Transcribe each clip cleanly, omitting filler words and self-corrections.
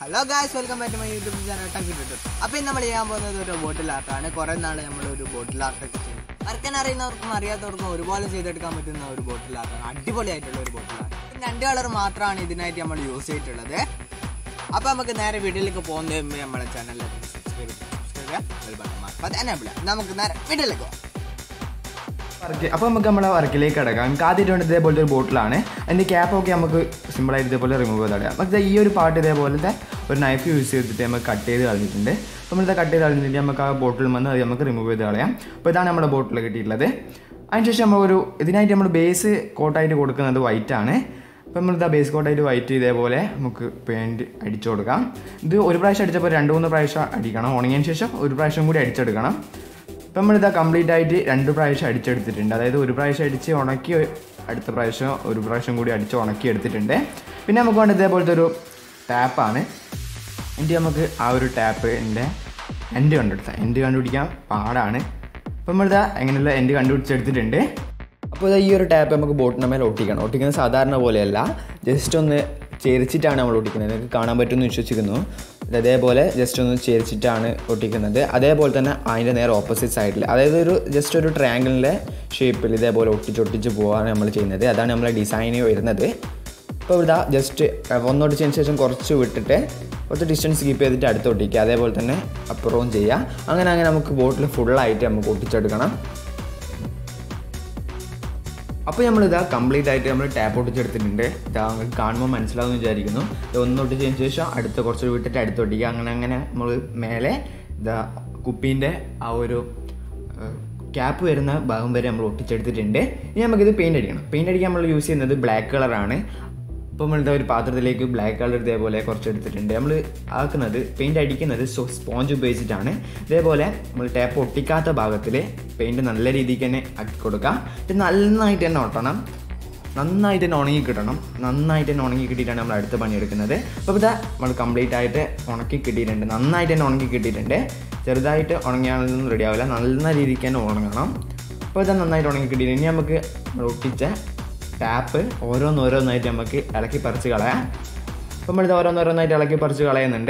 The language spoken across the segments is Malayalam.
Hello guys, welcome back to my YouTube channel ടക്കിട്ടുണ്ട്. അപ്പോൾ ഇന്ന് നമ്മൾ ചെയ്യാൻ പോകുന്നത് ഒരു ബോട്ടിൽ ആർട്ടാണ്. കുറേ നാൾ നമ്മളൊരു ബോട്ടിൽ ആർട്ടൊക്കെ ചെയ്യും. വരയ്ക്കാൻ അറിയുന്നവർക്കും അറിയാത്തവർക്കും ഒരുപോലെ ചെയ്തെടുക്കാൻ പറ്റുന്ന ഒരു ബോട്ടിൽ ആർട്ടാണ്. അടിപൊളിയായിട്ടുള്ള ഒരു ബോട്ടിൽ ആർട്ട്. 2 കളർ മാത്രമാണ് ഇതിനായിട്ട് നമ്മൾ യൂസ് ചെയ്തിട്ടുള്ളത്. അപ്പോൾ നമുക്ക് നേരെ വീഡിയോയിലേക്ക് പോകുന്നതിന് മുമ്പ് നമ്മളെ ചാനലിൽ സബ്സ്ക്രൈബ് ചെയ്യുക. നമുക്ക് നേരെ വീഡിയോയിലേക്ക് പോകാം. അപ്പോൾ നമുക്ക് നമ്മളെ വർക്കിലേക്ക് കിടക്കാം. നമുക്ക് ആദ്യമായിട്ട് ഇതേപോലത്തെ ഒരു ബോട്ടിലാണ്. അതിൻ്റെ ക്യാപ്പൊക്കെ നമുക്ക് സിമ്പിളായിട്ട് ഇതേപോലെ റിമൂവ് ചെയ്ത് കളയാം. പക്ഷേ ഈ ഒരു പാർട്ട് ഇതേപോലത്തെ ഒരു നൈഫ് യൂസ് ചെയ്തിട്ട് നമുക്ക് കട്ട് ചെയ്ത് കളഞ്ഞിട്ടുണ്ട്. അപ്പോൾ നമ്മളിത് കട്ട് ചെയ്ത് കളഞ്ഞിട്ട് നമുക്ക് ആ ബോട്ടിൽ വന്ന് അത് നമുക്ക് റിമൂവ് ചെയ്ത് കളയാം. അപ്പോൾ ഇതാണ് നമ്മുടെ ബോട്ടിൽ കിട്ടിയിട്ടുള്ളത്. അതിനുശേഷം നമ്മൾ ഇതിനായിട്ട് നമ്മൾ ബേസ് കോട്ടായിട്ട് കൊടുക്കുന്നത് വൈറ്റ് ആണ്. അപ്പോൾ നമ്മളിത് ബേസ് കോട്ടായിട്ട് വൈറ്റ് ഇതേപോലെ നമുക്ക് പെയിൻറ്റ് അടിച്ചു കൊടുക്കാം. ഇത് ഒരു പ്രാവശ്യം അടിച്ചപ്പോൾ 2-3 പ്രാവശ്യം അടിക്കണം. ഉണങ്ങിയതിന് ശേഷം ഒരു പ്രാവശ്യം കൂടി അടിച്ചെടുക്കണം. ഇപ്പം നമ്മളിത് കംപ്ലീറ്റ് ആയിട്ട് 2 പ്രാവശ്യം അടിച്ചെടുത്തിട്ടുണ്ട്. അതായത് ഒരു പ്രാവശ്യം അടിച്ച് ഉണക്കി അടുത്ത പ്രാവശ്യം ഒരു പ്രാവശ്യം കൂടി അടിച്ച് ഉണക്കി എടുത്തിട്ടുണ്ട്. പിന്നെ നമുക്ക് വേണ്ട ഇതേപോലത്തെ ഒരു ടാപ്പാണ്. എന്നിട്ട് നമുക്ക് ആ ഒരു ടാപ്പിൻ്റെ എൻഡ് കണ്ടുപിടിക്കാൻ പാടാണ്. അപ്പം നമ്മളിത് എങ്ങനെയുള്ള എൻഡ് കണ്ടുപിടിച്ചെടുത്തിട്ടുണ്ട്. അപ്പോൾ ഈ ഒരു ടാപ്പ് നമുക്ക് ബോട്ടിൻ്റെ മേലെ ഒട്ടിക്കുന്നത് സാധാരണ പോലെയല്ല, ജസ്റ്റ് ഒന്ന് ചേരിച്ചിട്ടാണ് നമ്മൾ ഒട്ടിക്കുന്നത്. നിങ്ങൾക്ക് കാണാൻ പറ്റുമെന്ന് വിശ്വസിക്കുന്നു. അതേപോലെ ജസ്റ്റ് ഒന്ന് ചേരിച്ചിട്ടാണ് ഒട്ടിക്കുന്നത്. അതേപോലെ തന്നെ അതിൻ്റെ നേരെ ഓപ്പോസിറ്റ് സൈഡിൽ, അതായത് ജസ്റ്റ് ഒരു ട്രയാങ്കിളിൻ്റെ ഷേപ്പിൽ ഇതേപോലെ ഒട്ടിച്ച് പോകാണ് നമ്മൾ ചെയ്യുന്നത്. അതാണ് നമ്മളെ ഡിസൈൻ വരുന്നത്. ഇപ്പോൾ ഇവിടെ ജസ്റ്റ് ഒന്നൊട്ടിച്ചതിന് ശേഷം കുറച്ച് വിട്ടിട്ട് കുറച്ച് ഡിസ്റ്റൻസ് കീപ്പ് ചെയ്തിട്ട് അടുത്ത് ഒട്ടിക്കുക. അതേപോലെ തന്നെ അപ്പുറവും ചെയ്യുക. അങ്ങനെ നമുക്ക് ബോട്ടിൽ ഫുള്ളായിട്ട് നമുക്ക് ഒട്ടിച്ചെടുക്കണം. അപ്പോൾ നമ്മളിതാ കംപ്ലീറ്റ് ആയിട്ട് നമ്മൾ ടാപ്പ് ഒട്ടിച്ചെടുത്തിട്ടുണ്ട്. ഇതാ നിങ്ങൾക്ക് കാണുമ്പോൾ മനസ്സിലാവുമെന്ന് വിചാരിക്കുന്നു. ഒന്ന് ഒട്ടിച്ചതിന് ശേഷം അടുത്ത് കുറച്ച് വിട്ടിട്ട് അടുത്ത് ഒട്ടിക്കുക. അങ്ങനെ നമ്മൾ മേലെ ഇതാ കുപ്പീൻ്റെ ആ ഒരു ക്യാപ്പ് വരുന്ന ഭാഗം വരെ നമ്മൾ ഒട്ടിച്ചെടുത്തിട്ടുണ്ട്. ഇനി നമുക്കിത് പെയിൻ്റ് അടിക്കാൻ നമ്മൾ യൂസ് ചെയ്യുന്നത് ബ്ലാക്ക് കളറാണ്. അപ്പോൾ നമ്മളിതാ ഒരു പാത്രത്തിലേക്ക് ബ്ലാക്ക് കളർ ഇതേപോലെ കുറച്ച് എടുത്തിട്ടുണ്ട്. നമ്മൾ പെയിൻ്റ് അടിക്കുന്നത് സ്പോഞ്ച് ഉപയോഗിച്ചിട്ടാണ്. ഇതേപോലെ നമ്മൾ ടാപ്പ് ഒട്ടിക്കാത്ത ഭാഗത്തിൽ പെയിൻറ്റ് നല്ല രീതിക്ക് തന്നെ ആക്കി കൊടുക്കുക. ഇത് നന്നായിട്ട് തന്നെ ഒട്ടണം, നന്നായിട്ട് തന്നെ ഉണങ്ങി കിട്ടണം. നന്നായിട്ട് തന്നെ ഉണങ്ങി കിട്ടിയിട്ടാണ് നമ്മൾ അടുത്ത പണിയെടുക്കുന്നത്. അപ്പോൾ ഇതാ നമ്മൾ കംപ്ലീറ്റ് ആയിട്ട് ഉണക്കി കിട്ടിയിട്ടുണ്ട്. നന്നായിട്ട് തന്നെ ഉണക്കി കിട്ടിയിട്ടുണ്ട്. ചെറുതായിട്ട് ഉണങ്ങിയാലൊന്നും റെഡി ആവില്ല, നല്ല രീതിക്ക് തന്നെ ഉണങ്ങണം. അപ്പോൾ ഇതാ നന്നായിട്ട് ഉണങ്ങി കിട്ടിയിട്ടുണ്ട്. ഇനി നമുക്ക് ഒട്ടിച്ച ടാപ്പ് ഓരോന്നായിട്ട് നമുക്ക് ഇളക്കി പറിച്ച് കളയാം. അപ്പം നമ്മളിത് ഓരോന്നായിട്ട് ഇളക്കി പറിച്ച് കളയുന്നുണ്ട്.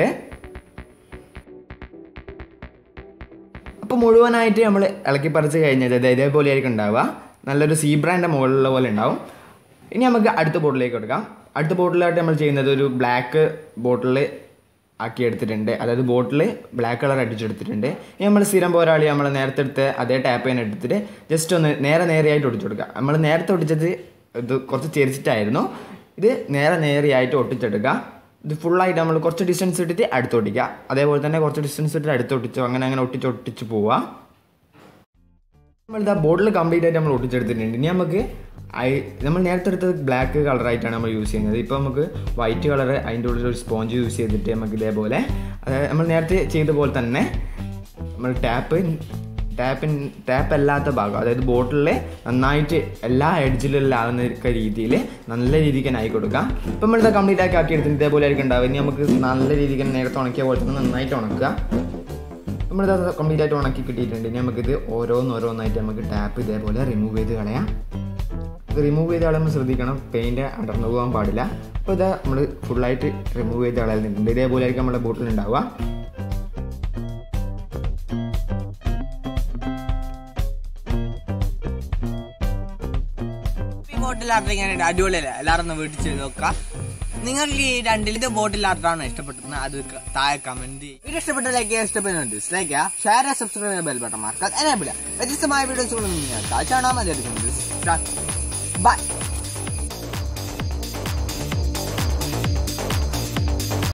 അപ്പോൾ മുഴുവനായിട്ട് നമ്മൾ ഇളക്കി പറിച്ച് കഴിഞ്ഞത് ഇതേപോലെ ആയിരിക്കും ഉണ്ടാവുക. നല്ലൊരു സീബ്രാൻ്റെ മുകളിലുള്ള പോലെ ഉണ്ടാവും. ഇനി നമുക്ക് അടുത്ത ബോട്ടിലേക്ക് എടുക്കാം. അടുത്ത ബോട്ടിലായിട്ട് നമ്മൾ ചെയ്യുന്നത് ഒരു ബ്ലാക്ക് ബോട്ടിൽ ആക്കി എടുത്തിട്ടുണ്ട്. അതായത് ബോട്ടിൽ ബ്ലാക്ക് കളർ അടിച്ചെടുത്തിട്ടുണ്ട്. ഇനി നമ്മൾ സ്ഥിരം പോരാളി നമ്മൾ നേരത്തെ എടുത്ത് അതേ ടാപ്പ് തന്നെ എടുത്തിട്ട് ജസ്റ്റ് ഒന്ന് നേരെയായിട്ട് ഒട്ടിച്ചു കൊടുക്കുക. നമ്മൾ നേരത്തെ ഒട്ടിച്ചത് ഇത് കുറച്ച് ചെരിച്ചിട്ടായിരുന്നു. ഇത് നേരെയായിട്ട് ഒട്ടിച്ചെടുക്കുക. ഇത് ഫുള്ളായിട്ട് നമ്മൾ കുറച്ച് ഡിസ്റ്റൻസ് ഇട്ടിട്ട് അടുത്ത് ഒട്ടിക്കുക. അതേപോലെ തന്നെ കുറച്ച് ഡിസ്റ്റൻസ് ഇട്ടിട്ട് അടുത്ത് ഒട്ടിച്ചു അങ്ങനെ ഒട്ടിച്ച് പോവുക. നമ്മളിതാ ബോട്ടിൽ കംപ്ലീറ്റ് ആയിട്ട് നമ്മൾ ഒട്ടിച്ചെടുത്തിട്ടുണ്ട്. ഇനി നമുക്ക് നമ്മൾ നേരത്തെ എടുത്തത് ബ്ലാക്ക് കളറായിട്ടാണ് നമ്മൾ യൂസ് ചെയ്യുന്നത്. ഇപ്പോൾ നമുക്ക് വൈറ്റ് കളർ അതിൻ്റെ ഉള്ളിൽ ഒരു സ്പോഞ്ച് യൂസ് ചെയ്തിട്ട് നമുക്ക് ഇതേപോലെ നമ്മൾ നേരത്തെ ചെയ്ത പോലെ തന്നെ നമ്മൾ ടാപ്പ് അല്ലാത്ത ഭാഗം, അതായത് ബോട്ടിൽ നന്നായിട്ട് എല്ലാ എഡ്ജിലെല്ലാം ആകുന്ന രീതിയിൽ നല്ല രീതിക്ക് തന്നെ ആയി കൊടുക്കാം. ഇപ്പം നമ്മളിത് കംപ്ലീറ്റ് ആക്കി എടുത്തിട്ട് ഇതേപോലെ ആയിരിക്കും ഉണ്ടാവുക. ഇനി നമുക്ക് നല്ല രീതിക്ക് തന്നെ നേരത്തെ ഉണക്കിയ പോലെ തന്നെ നന്നായിട്ട് ഉണക്കുക. നമ്മളിത് കംപ്ലീറ്റ് ആയിട്ട് ഉണക്കി കിട്ടിയിട്ടുണ്ട്. ഇനി നമുക്കിത് ഓരോന്നായിട്ട് നമുക്ക് ടാപ്പ് ഇതേപോലെ റിമൂവ് ചെയ്ത് കളയാം. റിമൂവ് ചെയ്ത് കളയുമ്പോൾ ശ്രദ്ധിക്കണം, പെയിൻറ്റ് അടർന്നു പോകാൻ പാടില്ല. അപ്പോൾ ഇത് നമ്മൾ ഫുള്ളായിട്ട് റിമൂവ് ചെയ്ത് കളയുന്നുണ്ട്. ഇതേപോലെ ആയിരിക്കും നമ്മുടെ ബോട്ടിൽ ഉണ്ടാവുക. ബോട്ടിൽ ആർട്ട് ചെയ്യാനായിട്ട് അടിപൊളിയല്ലേ? എല്ലാവരും ഒന്ന് വീട്ടിൽ ചെയ്ത് നോക്കുക. നിങ്ങൾക്ക് ഈ രണ്ടിലത്തെ ബോട്ടിൽ ആർട്ടാണ് ഇഷ്ടപ്പെട്ടത് അത് താഴെ കമന്റ് ചെയ്യും. വീഡിയോ ഇഷ്ടപ്പെട്ട ലൈക്ക് ചെയ്യുക, ഇഷ്ടപ്പെടുന്ന ഡിസ്ലൈക്ക് ചെയ്യുക, ഷെയർ ചെയ്യുക, സബ്സ്ക്രൈബ് ചെയ്യുക, ബെൽ ബട്ടൺ മാർക്ക് എനേബിൾ ചെയ്യുക. വ്യത്യസ്തമായ വീഡിയോസുകളും നിങ്ങൾ കാണാൻ മതി. ബൈ.